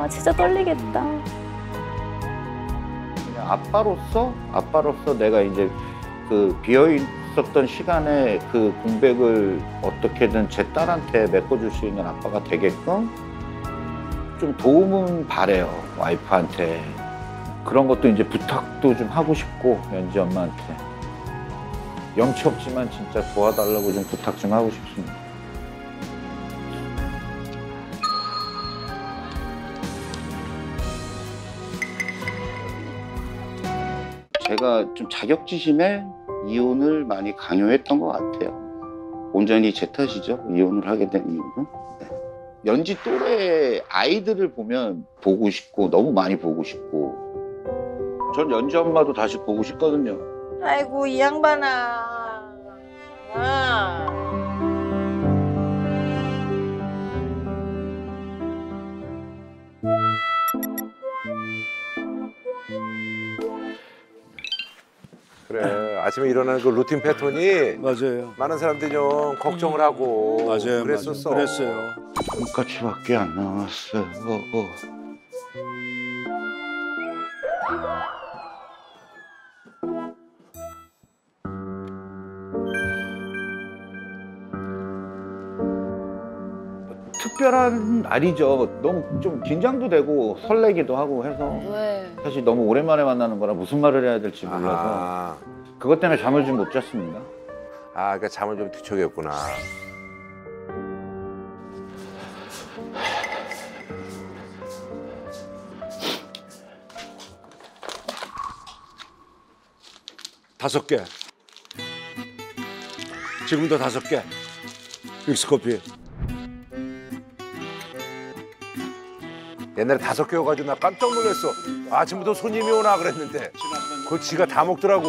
아, 진짜 떨리겠다. 아빠로서 내가 이제 그 비어 있었던 시간에 그 공백을 어떻게든 제 딸한테 메꿔줄 수 있는 아빠가 되게끔 좀 도움은 바래요, 와이프한테. 그런 것도 이제 부탁도 좀 하고 싶고, 연지 엄마한테. 염치 없지만 진짜 도와달라고 좀 부탁 좀 하고 싶습니다. 제가 좀 자격지심에 이혼을 많이 강요했던 것 같아요. 온전히 제 탓이죠, 이혼을 하게 된 이유는. 네. 연지 또래 아이들을 보고 싶고, 너무 많이 보고 싶고. 전 연지 엄마도 다시 보고 싶거든요. 아이고 이 양반아. 아. 그래, 아침에 일어나는 그 루틴 패턴이 맞아요. 많은 사람들이 좀 걱정을 하고 맞아요. 그랬었어. 맞아요. 그랬어요. 돈까치밖에 안 남았어요. 특별한 날이죠. 너무 좀 긴장도 되고 설레기도 하고 해서 왜? 사실 너무 오랜만에 만나는 거라 무슨 말을 해야 될지 몰라서 그것 때문에 잠을 좀 못 잤습니다. 그러니까 잠을 좀 뒤척였구나. 다섯 개. 지금도 5개. 믹스커피. 옛날에 5개여가지고 나 깜짝 놀랐어. 아침부터 손님이 오나 그랬는데 그걸 지가 다 먹더라고.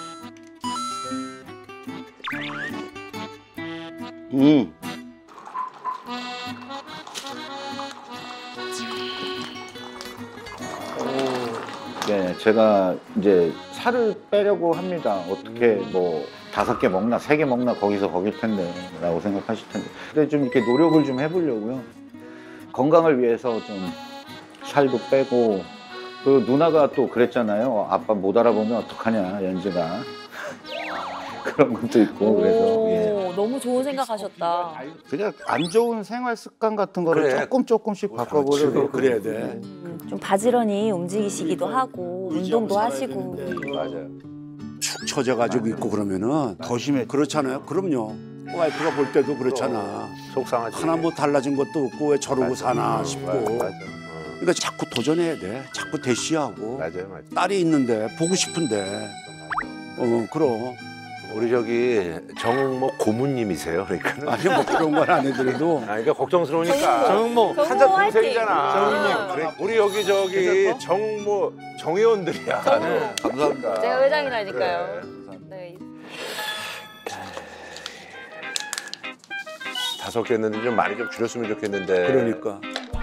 네, 제가 이제 살을 빼려고 합니다. 어떻게 뭐 5개 먹나 3개 먹나 거기서 거길 텐데 라고 생각하실 텐데. 근데 좀 이렇게 노력을 좀 해보려고요. 건강을 위해서 좀 살도 빼고. 그 누나가 또 그랬잖아요. 아빠 못 알아보면 어떡하냐, 연지가. 그런 것도 있고. 그래서 예. 너무 좋은 생각하셨다. 그냥 안 좋은 생활 습관 같은 거를 그래. 조금씩 바꿔보려고. 그래야 돼. 좀 바지런히 움직이시기도 하고 운동도 하시고. 맞아요. 축 처져가지고 있고 그러면은 더 심해. 그렇잖아요. 그럼요. 와이프가 볼 때도 그렇잖아. 속상하지. 하나 뭐 달라진 것도 없고 왜 저러고 사나 싶고. 맞아. 그러니까 자꾸 도전해야 돼. 자꾸 대시하고. 맞아요. 딸이 있는데 보고 싶은데. 그럼. 우리 저기 정모 고문님이세요, 그러니까. 아니 뭐 그런 건 안 해드려도. 그러니까 걱정스러우니까. 정모 한자 화이팅! 동생이잖아. 정모. 그래. 우리 여기 저기 정모 정회원들이야. 정모. 감사합니다. 제가 회장이라니까요. 그래. 네. 5개 했는데 좀 많이 좀 줄였으면 좋겠는데. 그러니까.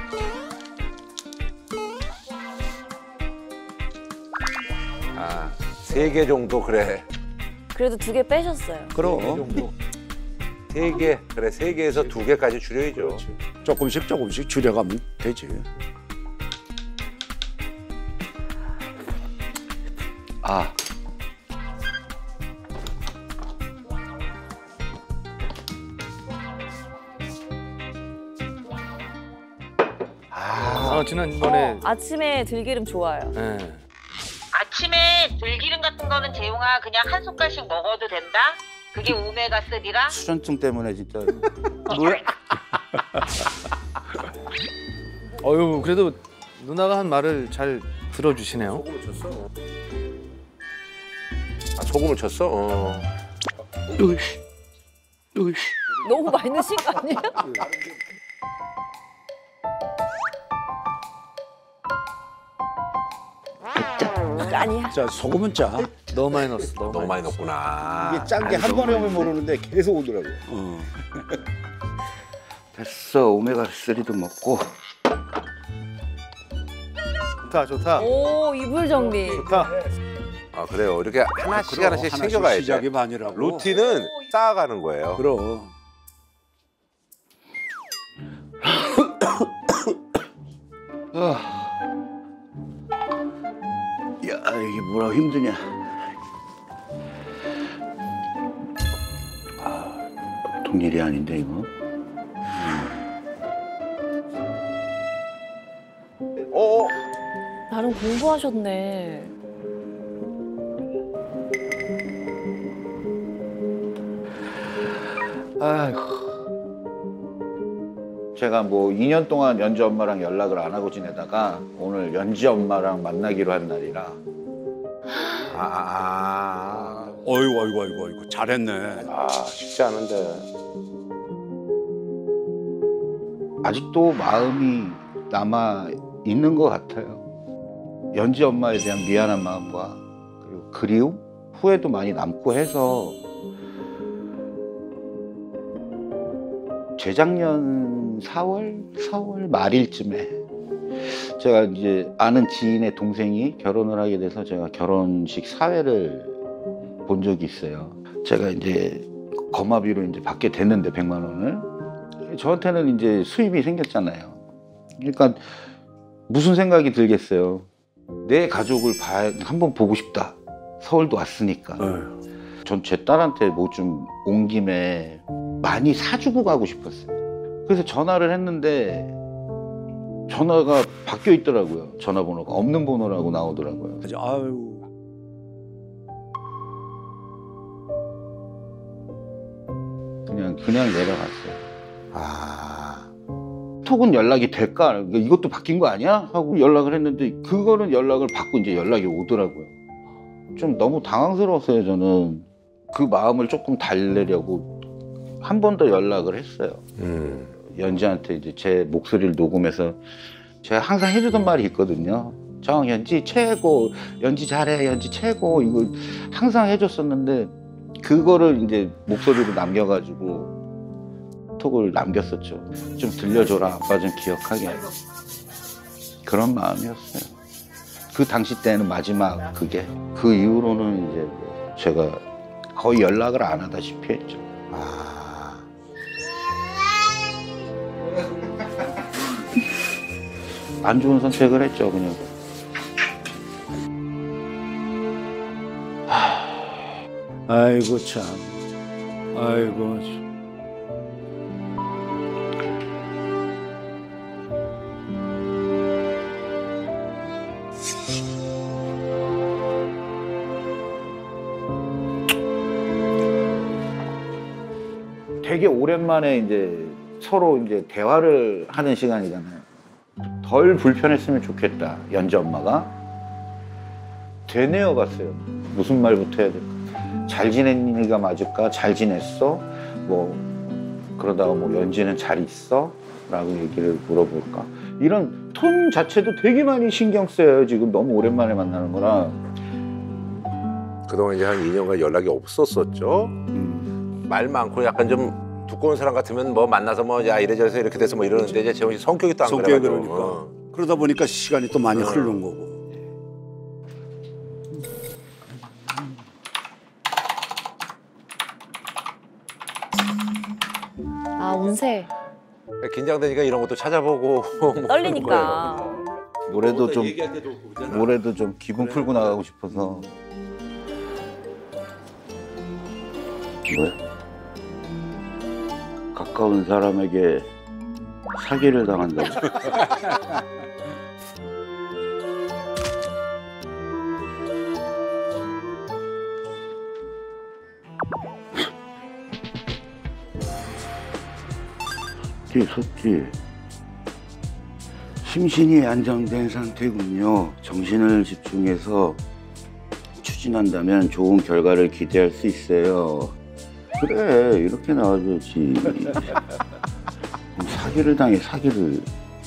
아, 3개 정도 그래. 그래도 2개 빼셨어요. 그럼. 3개. 그래, 3개에서 2개까지 줄여야죠. 조금씩 줄여가면 되지. 아. 지난번에 아침에 들기름 좋아요. 네. 아침에 들기름 같은 거는 재용아 그냥 한 숟갈씩 먹어도 된다. 그게 오메가3라. 수전증 때문에 진짜. 어유 그래도 누나가 한 말을 잘 들어주시네요. 소금을 쳤어? 너무 많이 넣으신 거 아니에요? 아니야. 자, 소금은 짜. 너무 많이 넣었어. 너무 많이 넣었구나. 이게 짠 게 한 번에 오면 모르는데 계속 오더라고. 됐어, 오메가3도 먹고. 좋다. 오, 이불 정리. 좋다. 아, 그래요. 이렇게 하나씩 그럼, 하나씩 하나씩 챙겨가야 돼. 시작이 반이라고. 루틴은 쌓아가는 거예요. 그럼. 야, 이게 뭐라고 힘드냐. 보통 일이 아닌데 이거. 나름 공부하셨네. 제가 뭐 2년 동안 연지 엄마랑 연락을 안 하고 지내다가 오늘 연지 엄마랑 만나기로 한 날이라. 어이구 잘했네. 쉽지 않은데. 아직도 마음이 남아 있는 것 같아요. 연지 엄마에 대한 미안한 마음과 그리고 그리움, 후회도 많이 남고 해서 재작년 4월 말일쯤에 제가 이제 아는 지인의 동생이 결혼을 하게 돼서 제가 결혼식 사회를 본 적이 있어요. 제가 이제 거마비로 이제 받게 됐는데 100만 원을 저한테는 이제 수입이 생겼잖아요. 그러니까 무슨 생각이 들겠어요. 내 가족을 한번 보고 싶다. 서울도 왔으니까. 전 제 딸한테 뭐 좀 온 김에 많이 사주고 가고 싶었어요. 그래서 전화를 했는데 전화가 바뀌어 있더라고요. 전화번호가 없는 번호라고 나오더라고요. 아유. 그냥 내려갔어요. 톡은 연락이 될까? 이것도 바뀐 거 아니야? 하고 연락을 했는데 그거는 연락을 받고 이제 연락이 오더라고요. 좀 너무 당황스러웠어요. 저는 그 마음을 조금 달래려고 한 번 더 연락을 했어요. 연지한테 이제 제 목소리를 녹음해서 제가 항상 해주던 말이 있거든요. 정연지 최고, 연지 잘해, 연지 최고, 이거 항상 해줬었는데 그거를 이제 목소리로 남겨가지고 톡을 남겼었죠. 좀 들려줘라, 아빠 좀 기억하게. 그런 마음이었어요. 그 당시 때는 마지막 그게. 그 이후로는 이제 뭐 제가 거의 연락을 안 하다시피 했죠. 안 좋은 선택을 했죠, 그냥. 아이고 참. 아이고 참. 되게 오랜만에 이제 서로 이제 대화를 하는 시간이잖아요. 덜 불편했으면 좋겠다, 연지 엄마가. 되뇌어 봤어요. 무슨 말부터 해야 될까? 잘 지냈니가 맞을까? 잘 지냈어? 뭐 그러다가 뭐 연지는 잘 있어? 라고 얘기를 물어볼까? 이런 톤 자체도 되게 많이 신경 써요. 지금 너무 오랜만에 만나는 거라. 그동안 이제 한 2년간 연락이 없었었죠. 말 많고 약간 좀 두꺼운 사람 같으면 뭐 만나서 뭐 야 이래저래서 이렇게 돼서 뭐 이러는데 이제 재홍 씨 성격이 또 안 성격이 그래가지고. 그러니까. 그러다 보니까 시간이 또 많이 흐른 거고. 아, 운세. 긴장되니까 이런 것도 찾아보고. 뭐 떨리니까. 노래도 좀 기분 풀고 나가고 싶어서. 뭐야? 가까운 사람에게 사기를 당한다고. 속지. 심신이 안정된 상태군요. 정신을 집중해서 추진한다면 좋은 결과를 기대할 수 있어요. 그래, 이렇게 나와줘야지. 사기를 당해, 사기를.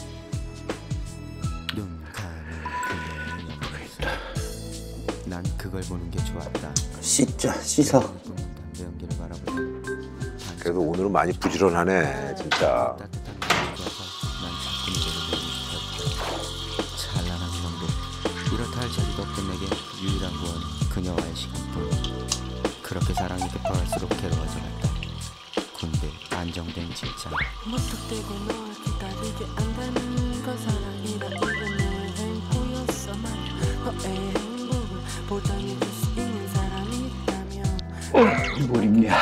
난 그걸 보는 게 좋았다. 씻어. 담배 연기를 바라보다. 그래도 오늘은 많이 부지런하네, 진짜. 난 자꾸 노래를 부르고 싶었다. 찬란한 형도 이렇다 할 자리도 없던 내게 유일한 건 그녀와의 시간뿐. 그렇게 사랑이 깊어갈수록 괴로워져 갔다. 군대 안정된 직장. 무턱대고 널 기다리게 안다는 건 사랑이라 이런 내 행보였어 말야 너의 행복을 보장해줄 수 있는 사람이 있다면 뭘 입냐?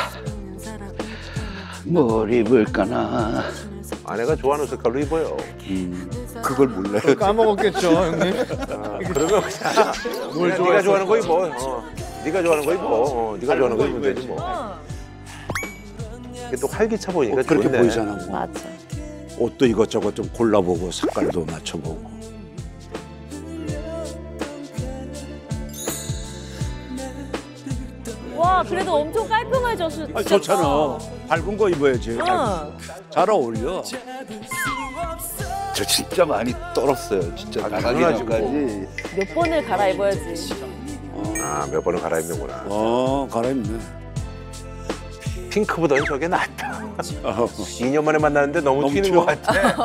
뭘 입을까나? 아내가 좋아하는 색깔로 입어요. 그걸 몰라요. 까먹었겠죠, 형님. 그러면 그냥 네가 좋아하는 거 입어. 네가 좋아하는 거 입어. 네가 좋아하는 거 입으면 되지 뭐. 이게 또 활기차 보이니까 그렇게 좋네. 보이잖아. 뭐. 맞아. 옷도 이것저것 좀 골라보고 색깔도 맞춰보고. 와, 그래도 엄청 깔끔해졌어. 아, 좋잖아. 밝은 거 입어야지. 응. 잘 어울려. 저 진짜 많이 떨었어요. 진짜 나가기 전까지. 몇 번을 갈아입어야지. 아, 몇 번을 갈아입는구나. 갈아입네. 핑크보다는 저게 낫다. 어. 2년 만에 만나는데 너무 튀는 것 같아.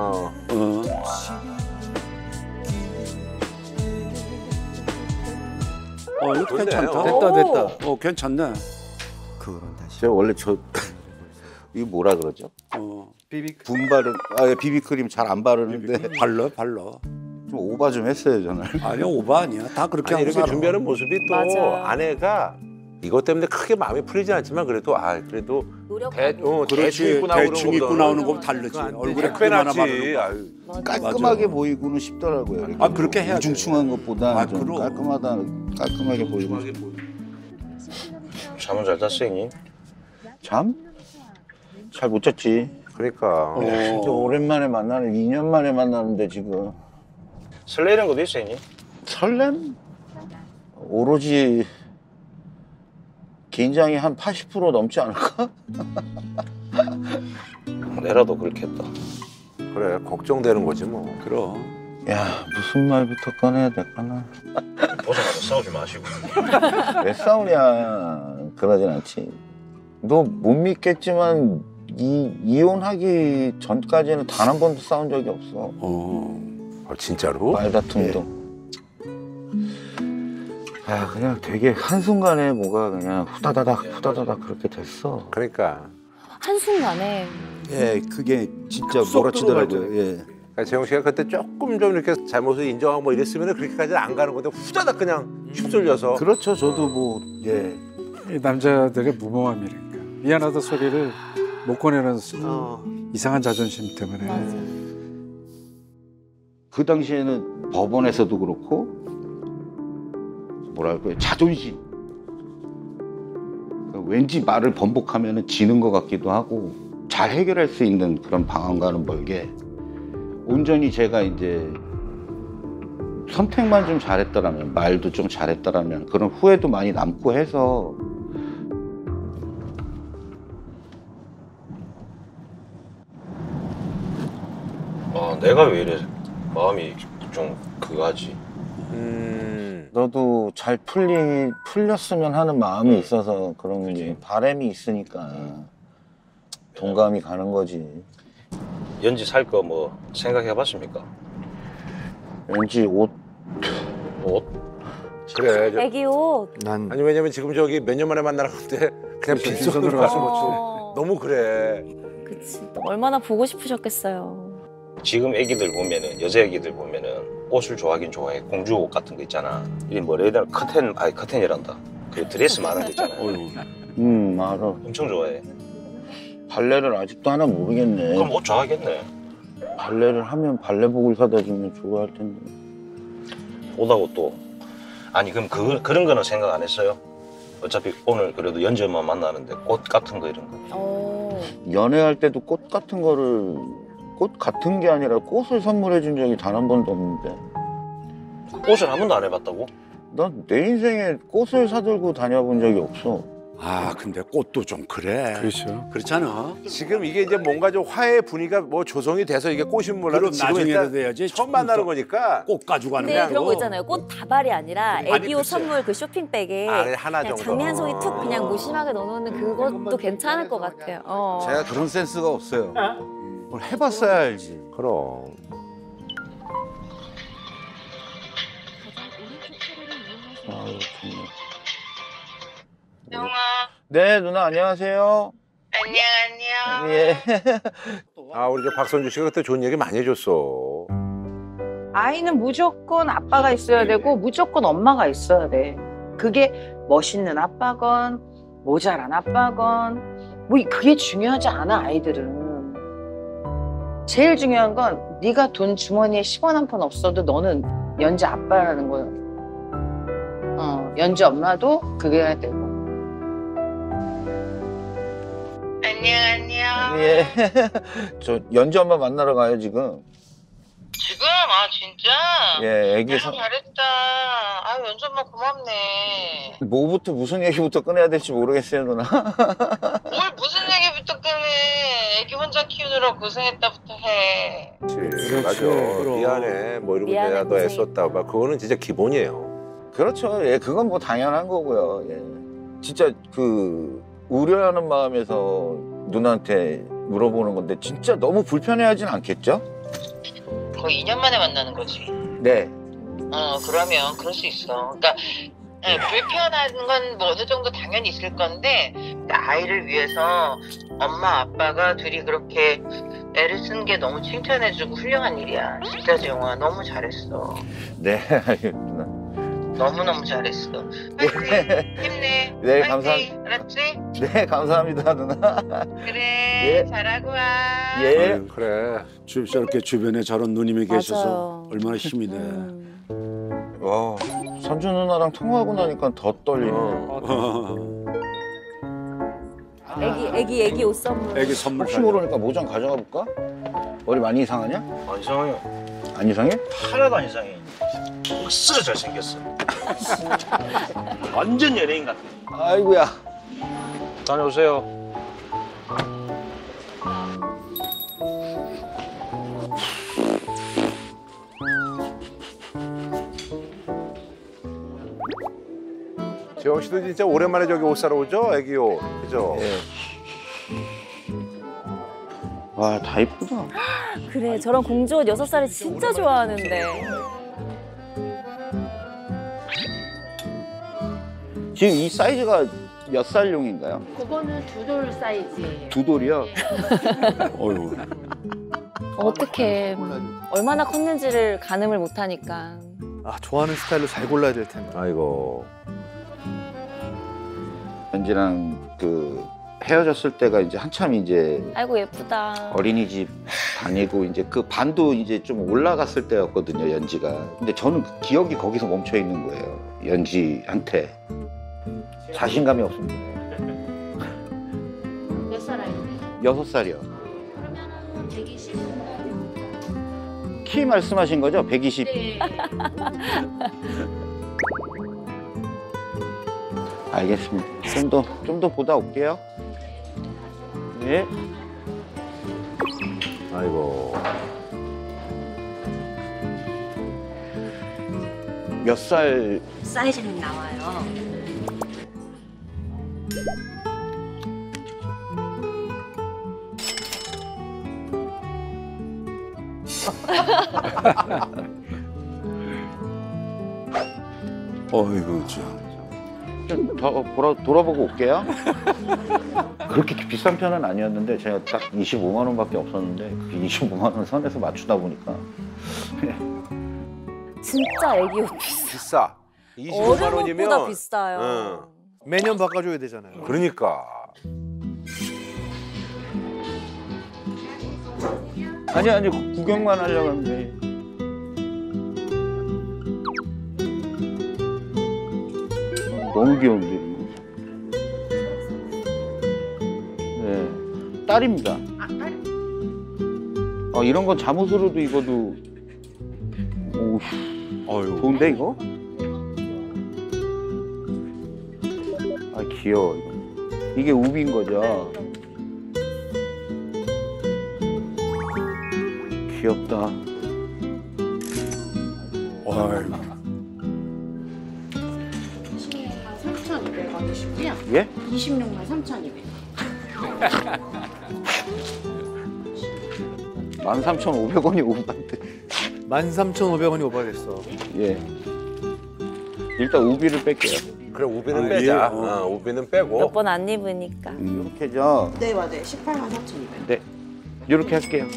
이거 좋네요. 괜찮다. 됐다. 괜찮네. 그 후론 다시 제가 원래 이거 뭐라 그러죠? 분바른 비비크림 잘 안 바르는데 발라. 좀 오바 좀 했어요 저는. 아니야, 오바 아니야. 다 그렇게 아니, 하고 이렇게 살아. 준비하는 모습이 또 맞아. 아내가 이것 때문에 크게 마음이 풀리지 않지만 그래도 노력하고. 대충 입고 나오는 대충 입고 거보다는 나오는 거 다르지. 얼굴에 백 크림 하나 낫지. 바르는 거. 아유. 깔끔하게 맞아. 보이고는 싶더라고요. 이렇게 그렇게 해야 돼. 우중충한 것보다 아, 좀 그럼. 깔끔하게 보이고. 잠은 잘 잤어 형님? 잠? 잘 못 잤지. 그러니까 진짜 오랜만에 만나는 2년 만에 만나는데 지금 설레이는 것도 있어 형님? 설렘? 오로지 긴장이 한 80% 넘지 않을까? 내라도 그렇게 했다. 그래 걱정되는 거지 뭐. 그럼. 야 무슨 말부터 꺼내야 될까나. 보자마자 싸우지 마시고. 왜 싸우냐. 그러진 않지. 너 못 믿겠지만 이혼하기 전까지는 단 한 번도 싸운 적이 없어. 진짜로? 말다툼도. 그냥 되게 한순간에 뭐가 그냥 후다다닥 그렇게 됐어. 그러니까. 한순간에. 예, 그게 진짜 몰아치더라고요. 예. 그러니까 재영 씨가 그때 조금 좀 이렇게 잘못을 인정하고 뭐 이랬으면 그렇게까지는 안 가는 건데 후다닥 그냥 휩쓸려서. 그렇죠. 저도 뭐 예. 이 남자들의 무모함이랄까. 미안하다 소리를 못 꺼내는 이상한 자존심 때문에. 맞아. 그 당시에는 법원에서도 그렇고 뭐랄까요, 자존심. 왠지 말을 번복하면 지는 것 같기도 하고 잘 해결할 수 있는 그런 방안과는 멀게 온전히 제가 이제 선택만 좀 잘했더라면, 말도 좀 잘했더라면 그런 후회도 많이 남고 해서 내가 왜 이래 마음이 좀 그거하지. 너도 잘 풀렸으면 하는 마음이 있어서 그런 게 바람이 있으니까 동감이 가는 거지. 연지 살 거 뭐 생각해봤습니까? 왠지 옷 그래. 애기 옷. 아니 왜냐면 지금 저기 몇 년 만에 만나는 건데 그냥 빈손으로 가서 뭐 너무 그래. 그치. 얼마나 보고 싶으셨겠어요. 지금 애기들 보면은 여자 애기들 보면은 옷을 좋아하긴 좋아해. 공주 옷 같은 거 있잖아. 이 뭐라 해야 되나 커튼이란다. 그 드레스 많은 거 있잖아. 알아. 엄청 좋아해. 발레를 아직도 하나 모르겠네. 그럼 옷 좋아하겠네. 발레를 하면 발레복을 사다 주면 좋아할 텐데. 옷하고 또 아니 그럼 그런 거는 생각 안 했어요? 어차피 오늘 그래도 연지 엄마 만나는데 꽃 같은 거 이런 거. 연애할 때도 꽃 같은 거를 꽃 같은 게 아니라 꽃을 선물해 준 적이 단 한 번도 없는데. 꽃을 한 번도 안 해봤다고? 난 내 인생에 꽃을 사들고 다녀본 적이 없어. 근데 꽃도 좀 그래. 그렇죠. 그렇잖아. 지금 이게 이제 뭔가 좀 화해 분위기가 뭐 조성이 돼서 이게 꽃이 몰라도 그럼 지금 나중에라도 일단 해야지. 처음 만나는 거니까 꽃 가지고 가는 근데 거야. 그런 거 있잖아요. 꽃 다발이 아니라 애기 옷 선물 그 쇼핑백에 하나 그냥 정도. 장미 한 송이 툭 그냥 무심하게 넣어놓는 그것도 괜찮을 것 같아요. 제가 그런 센스가 없어요. 뭘 해봤어야 알지. 그럼. 아유, 정말. 영아. 네, 누나 안녕하세요. 안녕. 예. 아 우리 저 박선주 씨가 그때 좋은 얘기 많이 해줬어. 아이는 무조건 아빠가 있어야 되고 무조건 엄마가 있어야 돼. 그게 멋있는 아빠건 모자란 아빠건 뭐 그게 중요하지 않아. 아이들은 제일 중요한 건 네가 돈 주머니에 10원 한 푼 없어도 너는 연지 아빠라는 거예요. 연지 엄마도 그게 해야 되고. 안녕. 예. 저 연지 엄마 만나러 가요 지금. 지금? 아 진짜? 예, 애기 참 잘했다. 아 연주 엄마 고맙네. 뭐부터 무슨 얘기부터 꺼내야 될지 모르겠어요 누나. 뭘 무슨 얘기부터 꺼내. 애기 혼자 키우느라 고생했다부터 해. 그렇지, 맞아. 그럼. 미안해. 뭐 이러고 미안해, 내가 너 고생했다. 애썼다. 막 그거는 진짜 기본이에요. 그렇죠. 예, 그건 뭐 당연한 거고요. 예. 진짜 그 우려하는 마음에서 누나한테 물어보는 건데 진짜 너무 불편해하진 않겠죠? 거의 2년 만에 만나는 거지. 네. 그러면 그럴 수 있어. 그러니까 불편한 건 뭐 어느 정도 당연히 있을 건데 아이를 위해서 엄마 아빠가 둘이 그렇게 애를 쓴 게 너무 칭찬해주고 훌륭한 일이야. 진짜 재용아 너무 잘했어. 네, 누나. 너무너무 잘했어. 파이팅 힘내. 네, 파이팅. 감사합니다. 알았지? 네, 감사합니다, 누나. 그래 예. 잘하고 와. 예. 아유, 그래. 저렇게 주변에 저런 누님이 계셔서 맞아요. 얼마나 힘이 돼. 와, 선주 누나랑 통화하고 나니까 더 떨리네. 애기 옷 선물. 애기 선물 혹시 모르니까 모장 가져가 볼까? 머리 많이 이상하냐? 안 이상해요. 안 이상해? 하나도 안 이상해. 억수로 잘생겼어. 완전 연예인 같아. 아이고야. 다녀오세요. 재영 씨도 진짜 오랜만에 저기 옷 사러 오죠? 애기 옷. 그죠? 예. 와, 다 이쁘다. 그래, 저런 공주 옷 6살이 진짜 좋아하는데. 지금 이 사이즈가 몇 살용인가요? 그거는 두 돌 사이즈예요. 두 돌이요? 어휴. 어떻게 얼마나 컸는지를 가늠을 못하니까. 아 좋아하는 스타일로 잘 골라야 될 텐데. 아이고. 연지랑 그 헤어졌을 때가 이제 한참 이제 아이고 예쁘다. 어린이집 다니고 이제 그 반도 이제 좀 올라갔을 때였거든요, 연지가. 근데 저는 그 기억이 거기서 멈춰 있는 거예요. 연지한테 자신감이 없습니다. 몇 살 아이인데? 6살이요. 그러면은 120. 키 말씀하신 거죠? 120. 네. 알겠습니다. 좀 더 보다 올게요. 네. 아이고. 몇 살? 사이즈는 나와요. 어이구 참. 좀 더 돌아보고 올게요. 그렇게 비싼 편은 아니었는데 제가 딱 25만 원밖에 없었는데 그 25만 원 선에서 맞추다 보니까 진짜 애기 옷 비싸. 비싸. 25만 원이면. 어른옷보다 비싸요. 응. 매년 바꿔줘야 되잖아요. 그러니까. 아니 구경만 하려고 하는데 너무 귀여운데 이거. 네, 딸입니다. 아, 딸? 이런 건 잠옷으로도 입어도 오, 어휴. 좋은데 이거? 아 귀여워 이거. 이게 우비인 거죠? 귀엽다. 어휴. 3,200원이시고요. 예? 26만 3,200원. 13,500원이 오바인데. 13,500원이 오버됐어. 예. 일단 우비를 뺄게요. 그래 우비는 아, 빼자. 예. 우비는 빼고. 몇 번 안 입으니까. 이렇게죠? 네, 맞아요. 18만 4,200원. 네. 이렇게 할게요.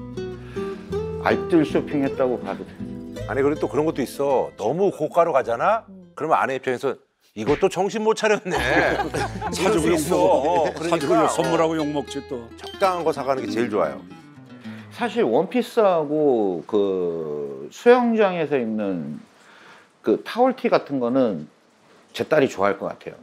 알뜰 쇼핑했다고 봐도 돼. 아니 그리고 또 그런 것도 있어. 너무 고가로 가잖아. 그러면 아내 입장에서 이것도 정신 못 차렸네. 사주고 욕먹어. 사주고 선물하고 욕먹지 또. 적당한 거 사가는 게 제일 좋아요. 사실 원피스하고 그 수영장에서 입는 그 타월티 같은 거는 제 딸이 좋아할 것 같아요.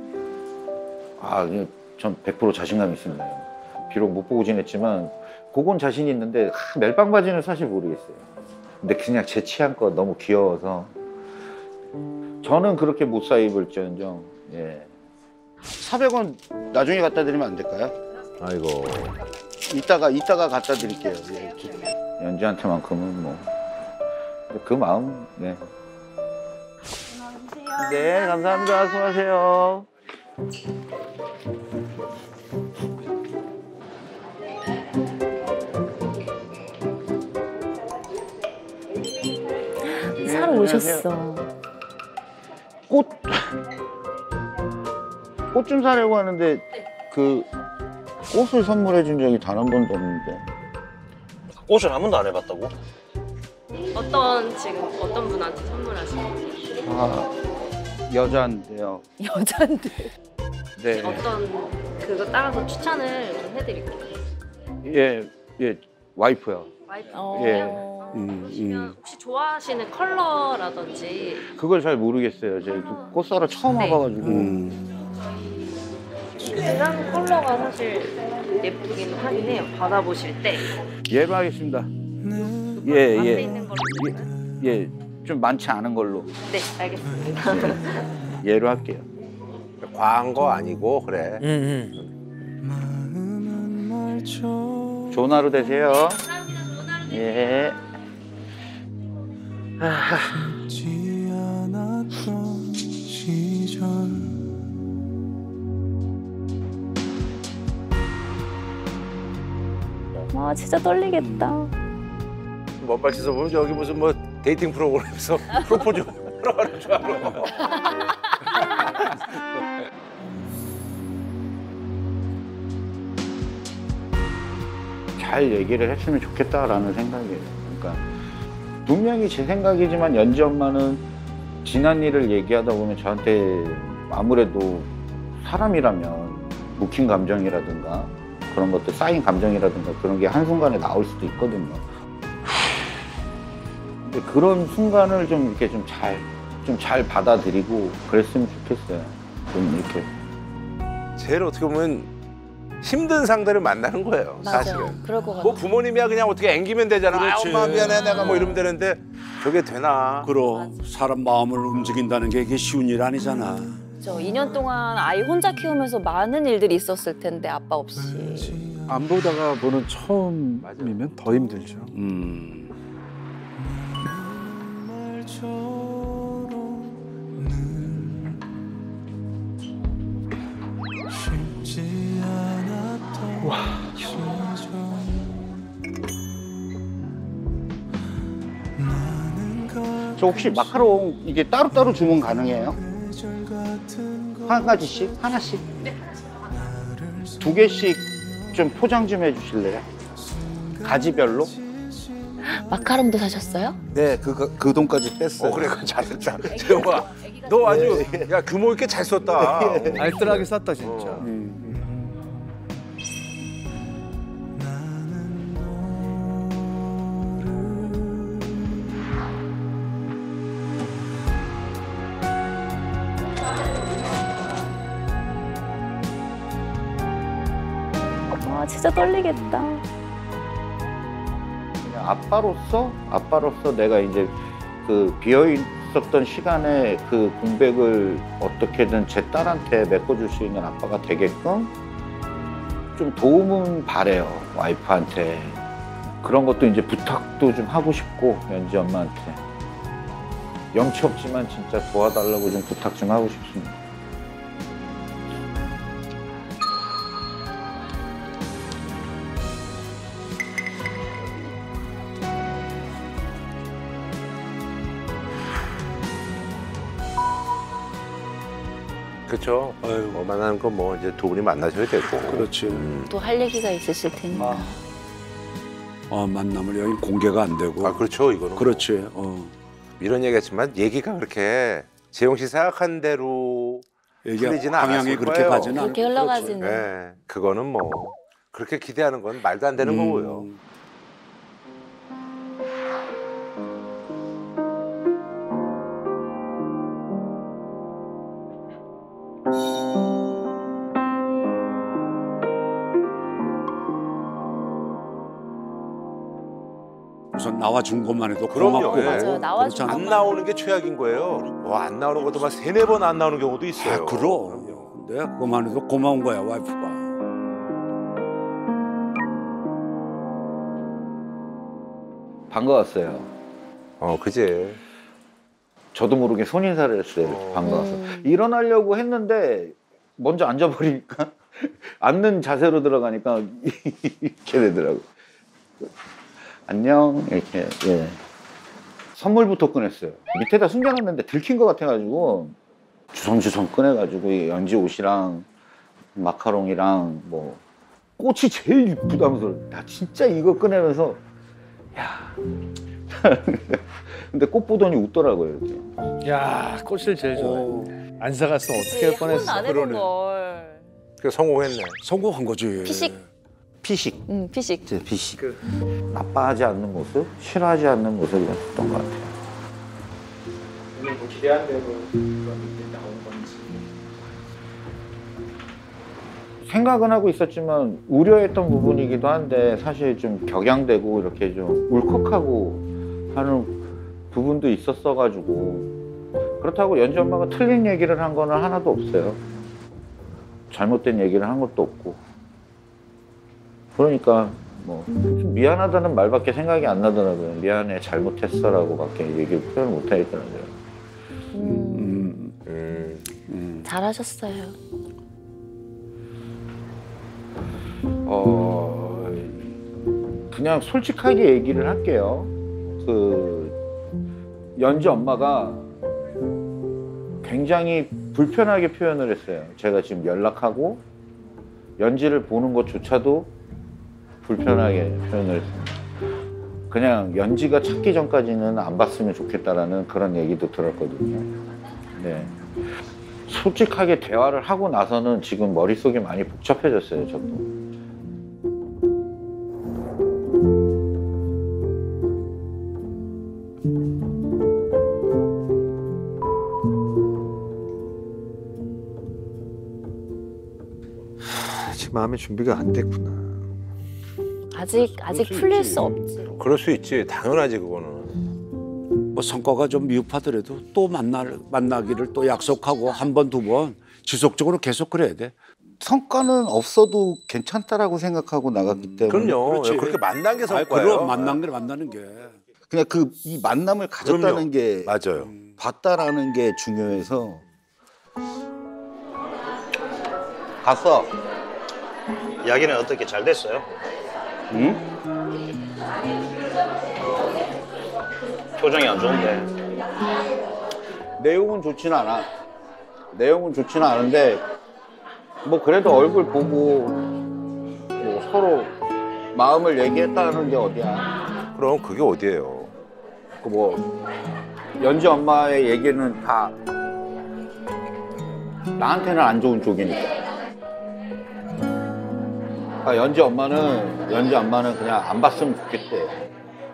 전 100% 자신감 있습니다. 비록 못 보고 지냈지만 그건 자신이 있는데 멜빵 바지는 사실 모르겠어요. 근데 그냥 제 취향껏 너무 귀여워서 저는 그렇게 못 사 입을지언정. 예. 400원 나중에 갖다 드리면 안 될까요? 아이고. 이따가 갖다 드릴게요. 예. 연지한테만큼은 뭐 그 마음. 네. 네, 감사합니다. 수고하세요. 사러 오셨어. 꽃 좀 사려고 하는데 그 꽃을 선물해 준 적이 단 한 번도 없는데. 옷을 한 번도 안 해봤다고? 어떤 분한테 선물하시는지. 여자인데요. 여잔데. 네. 그거 따라서 추천을 좀 해드릴게요. 예, 와이프요. 와이프. 예. 혹시 좋아하시는 컬러라든지. 그걸 잘 모르겠어요. 저희 꽃 사러 처음 와봐가지고. 그냥 컬러가 사실 예쁘긴 하긴 해요. 받아보실 때. 얘로 하겠습니다. 예. 좀 많지 않은 걸로. 네, 알겠습니다. 얘로 할게요. 과한 거 아니고 그래. 좋은 하루 되세요. 예. 와 진짜 떨리겠다. 먼 발치서 보면 저기 무슨 뭐 데이팅 프로그램에서 프로포즈 하러 가는 줄 알아. 잘 얘기를 했으면 좋겠다라는 생각이에요. 그러니까 분명히 제 생각이지만 연지 엄마는 지난 일을 얘기하다 보면 저한테 아무래도 사람이라면 묵힌 감정이라든가 그런 것들 쌓인 감정이라든가 그런 게 한순간에 나올 수도 있거든요. 근데 그런 순간을 좀 이렇게 좀 잘 받아들이고 그랬으면 좋겠어요. 좀 이렇게. 제일 어떻게 보면 힘든 상대를 만나는 거예요. 맞아. 사실은. 그럴 것 같아. 뭐 부모님이야 그냥 어떻게 앵기면 되잖아. 그렇지. 엄마 미안해 내가 뭐 이러면 되는데 저게 되나. 그럼 사람 마음을 움직인다는 게 이게 쉬운 일 아니잖아. 저 2년 동안 아이 혼자 키우면서 많은 일들이 있었을 텐데 아빠 없이. 안 보다가 보는 처음이면 더 힘들죠. 저 혹시 마카롱 이게 따로따로 주문 가능해요? 한 가지씩? 하나씩? 두 개씩 좀 포장 좀 해주실래요? 가지별로? 마카롱도 사셨어요? 네, 그 돈까지 뺐어요. 그래 잘했다. 재영아, 너 아주 야 규모 있게 잘 썼다. 알뜰하게 쌌다 진짜. 와 진짜 떨리겠다. 그냥 아빠로서 내가 이제 그 비어 있었던 시간에 그 공백을 어떻게든 제 딸한테 메꿔줄 수 있는 아빠가 되게끔 좀 도움은 바래요, 와이프한테. 그런 것도 이제 부탁도 좀 하고 싶고, 연지 엄마한테. 영치 없지만 진짜 도와달라고 좀 부탁 좀 하고 싶습니다. 그렇죠. 뭐 만나는 건 뭐 이제 두 분이 만나셔야 되고. 그렇지. 또 할 얘기가 있으실 테니까. 만남을 여기 공개가 안 되고. 아 그렇죠 이거는. 그렇지. 이런 얘기했지만 얘기가 그렇게 재용 씨 생각한 대로 풀리지는 방향이 않았을 그렇게 거예요. 가지는 그렇게 흘러가지는. 네, 그거는 뭐 그렇게 기대하는 건 말도 안 되는 거고요. 우선 나와준 것만 해도 그럼요. 고맙고. 예. 맞아요. 나와준 그렇잖아. 안 나오는 게 최악인 거예요. 안 나오는 것도 막 3-4번 안 나오는 경우도 있어요. 아, 그럼. 근데 그것만 해도 고마운 거야 와이프가. 반가웠어요. 그제. 저도 모르게 손인사를 했어요. 반가워서. 일어나려고 했는데 먼저 앉아버리니까 앉는 자세로 들어가니까 이렇게 되더라고요. 안녕 이렇게. 예. 선물부터 꺼냈어요. 밑에다 숨겨놨는데 들킨 것 같아가지고 주섬주섬 꺼내가지고 이 연지 옷이랑 마카롱이랑 뭐 꽃이 제일 이쁘다면서 나 진짜 이거 꺼내면서 야 근데 꽃 보더니 웃더라고요. 이렇게. 야 꽃을 제일 좋아해. 안 사갔으면 어떻게 할 뻔했어. 안 해본 걸. 그 성공했네. 성공한 거지. 피식. 피식. 제 피식. 나빠하지 않는 모습, 싫어하지 않는 모습이었던 것 같아요. 오늘 뭐 기대한 대로 그런 느낌이 나온 건지. 생각은 하고 있었지만 우려했던 부분이기도 한데 사실 좀 격양되고 이렇게 좀 울컥하고 하는 부분도 있었어가지고 그렇다고 연지 엄마가 틀린 얘기를 한 거는 하나도 없어요. 잘못된 얘기를 한 것도 없고 그러니까 뭐 좀 미안하다는 말밖에 생각이 안 나더라고요. 미안해 잘못했어라고밖에 얘기를 표현을 못 하겠더라고요. 잘하셨어요. 그냥 솔직하게 얘기를 할게요. 그 연지 엄마가 굉장히 불편하게 표현을 했어요. 제가 지금 연락하고 연지를 보는 것조차도 불편하게 표현을 했습니다. 그냥 연지가 찾기 전까지는 안 봤으면 좋겠다라는 그런 얘기도 들었거든요. 네. 솔직하게 대화를 하고 나서는 지금 머릿속이 많이 복잡해졌어요, 저도. 아직 마음의 준비가 안 됐구나. 아직 풀릴 수 없지. 그럴 수 있지. 당연하지 그거는. 뭐 성과가 좀 미흡하더라도 또 만나기를 또 약속하고 한 번, 두 번 지속적으로 계속 그래야 돼. 성과는 없어도 괜찮다라고 생각하고 나갔기 때문에. 그럼요. 그렇지. 그렇게 만난 게 성과예요. 그럼 만나는 게. 그냥 이 만남을 가졌다는 게 맞아요. 봤다라는 게 중요해서. 갔어. 이야기는 어떻게 잘 됐어요? 응? 표정이 안 좋은데. 내용은 좋지는 않아. 내용은 좋지는 않은데 뭐 그래도 얼굴 보고 뭐 서로 마음을 얘기했다는 게 어디야. 그럼 그게 어디예요? 그 뭐 연지 엄마의 얘기는 다 나한테는 안 좋은 쪽이니까. 그러니까 연지 엄마는 그냥 안 봤으면 좋겠대.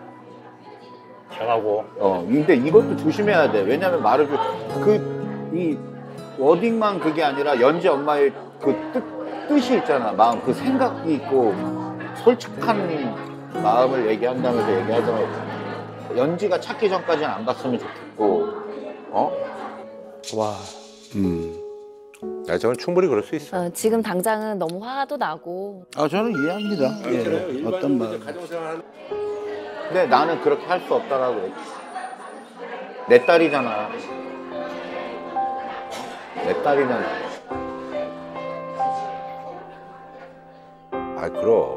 편하고. 근데 이것도 조심해야 돼. 왜냐면 말을 이 워딩만 그게 아니라 연지 엄마의 그 뜻이 있잖아. 마음, 그 생각이 있고 솔직한 마음을 얘기한다면서 얘기하잖아. 연지가 찾기 전까지는 안 봤으면 좋겠고, 와. 저는 충분히 그럴 수 있어. 지금 당장은 너무 화도 나고. 저는 이해합니다. 예, 어떤 말. 근데 나는 그렇게 할 수 없다라고 했지. 내 딸이잖아. 내 딸이잖아. 그럼.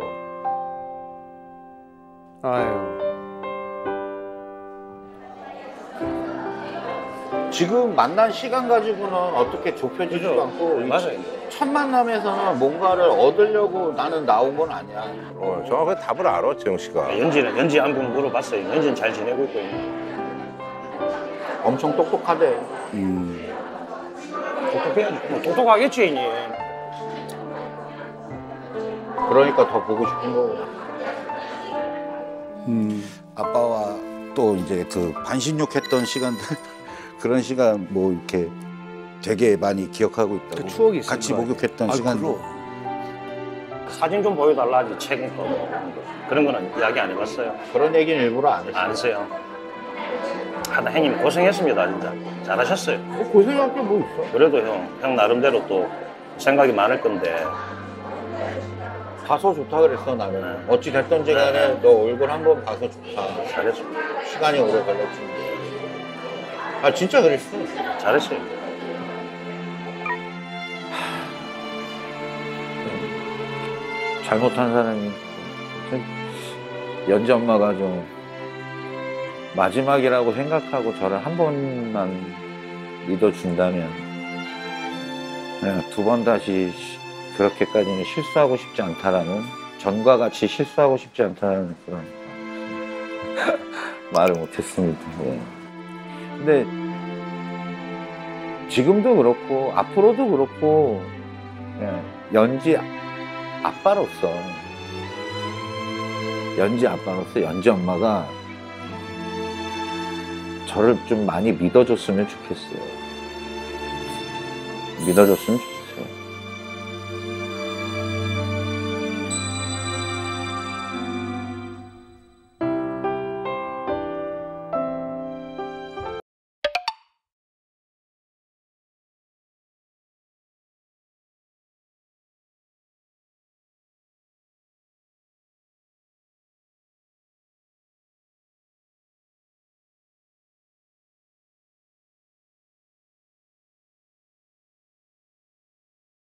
아유. 지금 만난 시간 가지고는 어떻게 좁혀지지도 않고 맞아요. 첫 만남에서는 뭔가를 얻으려고 나는 나온 건 아니야. 정확하게 답을 알아, 재영 씨가. 연지 한번 물어봤어요. 연지는 잘 지내고 있고. 엄청 똑똑하대. 똑똑해야지. 뭐 똑똑하겠지, 이니. 그러니까 더 보고 싶은 거고. 아빠와 또 이제 그 반신욕했던 시간들 그런 시간 뭐 이렇게 되게 많이 기억하고 있다고. 그 추억이 있을 같이 거 아니에요. 목욕했던 시간들. 사진 좀 보여달라 하지, 책은 거. 그런 거는 이야기 안 해봤어요. 그런 얘기는 일부러 안 했어요. 안 했어요. 하나 형님 고생했습니다, 진짜. 잘하셨어요. 고생할 게 뭐 있어? 그래도 형 나름대로 또 생각이 많을 건데. 봐서 좋다 그랬어 나는. 어찌 됐든지 간에 너 얼굴 한번 봐서 좋다. 잘했어. 시간이 오래 걸렸지. 아 진짜 그랬어. 잘했어요. 잘못한 사람이 연지 엄마가 좀 마지막이라고 생각하고 저를 한 번만 믿어준다면 두 번 다시 그렇게까지는 실수하고 싶지 않다라는, 전과 같이 실수하고 싶지 않다는 그런 말을 못했습니다. 예. 근데 지금도 그렇고 앞으로도 그렇고 연지 아빠로서 연지 엄마가 저를 좀 많이 믿어줬으면 좋겠어요. 믿어줬으면 좋겠어요.